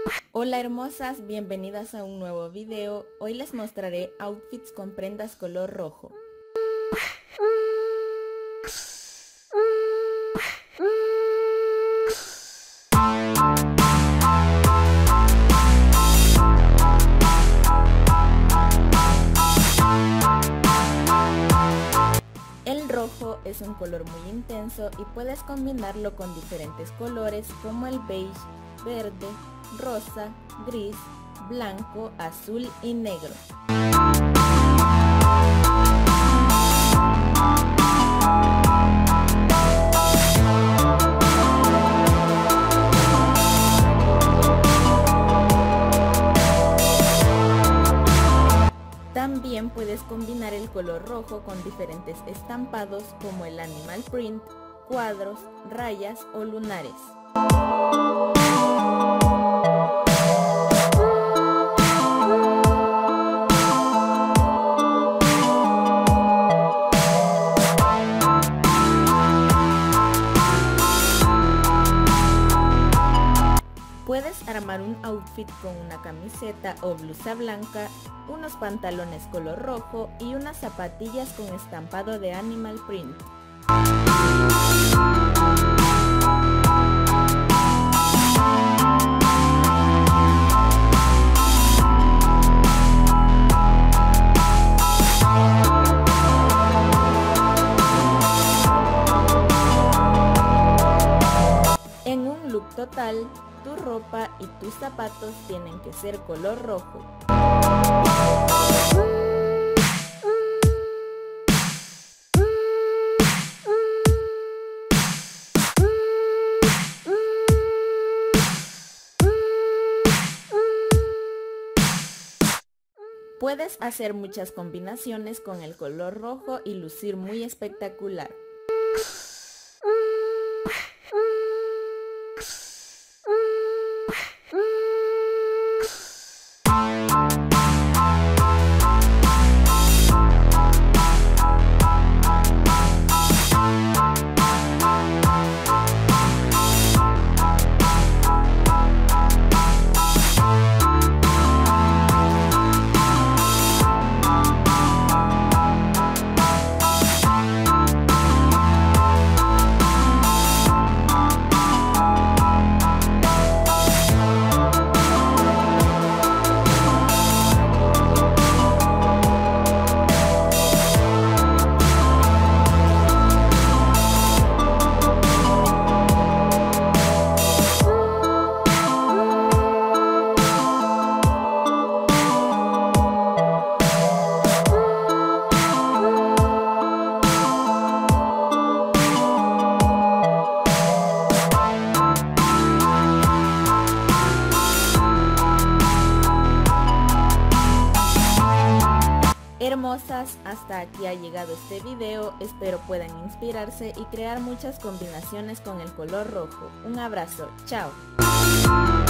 Hola hermosas, bienvenidas a un nuevo video. Hoy les mostraré outfits con prendas color rojo. El rojo es un color muy intenso y puedes combinarlo con diferentes colores como el beige, verde, rosa, gris, blanco, azul y negro. También puedes combinar el color rojo con diferentes estampados como el animal print, cuadros, rayas o lunares. Puedes armar un outfit con una camiseta o blusa blanca, unos pantalones color rojo y unas zapatillas con estampado de animal print. En un look total, tu ropa y tus zapatos tienen que ser color rojo. Puedes hacer muchas combinaciones con el color rojo y lucir muy espectacular. Hermosas, hasta aquí ha llegado este video, espero puedan inspirarse y crear muchas combinaciones con el color rojo. Un abrazo, chao.